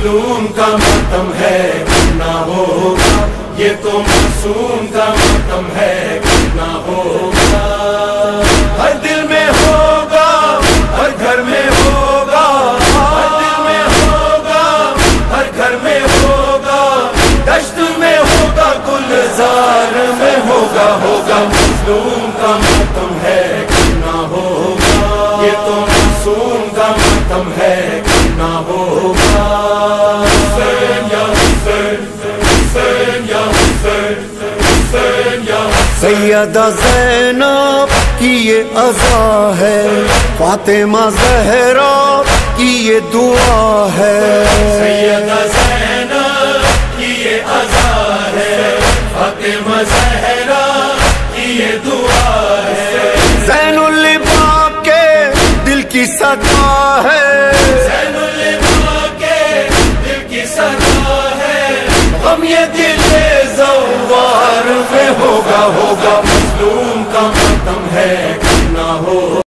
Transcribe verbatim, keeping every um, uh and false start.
مظلوم کا ماتم ہے نہ ہوگا، یہ تو معصوم کا ماتم ہے نہ ہوگا. ہر دل میں ہوگا، ہر گھر میں ہوگا، ہر دل میں ہوگا، ہر گھر میں ہوگا، دشت میں ہوگا، گلزار میں ہوگا. ہوگا مظلوم کا ماتم ہے نہ ہوگا، یہ تو معصوم کا ماتم ہے نہ ہوگا. حسین یا حسین، حسین یا حسین، حسین یا حسین. سیدہ زینب کی یہ عزا ہے، فاطمہ زہرا کی یہ دعا ہے. سیدہ زینب کی یہ عزا ہے، فاطمہ زہرا کی یہ دعا ہے. زین العباد کے دل کی صدا ہے، زین العباد کے دل کی صدا ہے. غم یہ دل زوار میں ہوگا، ہوگا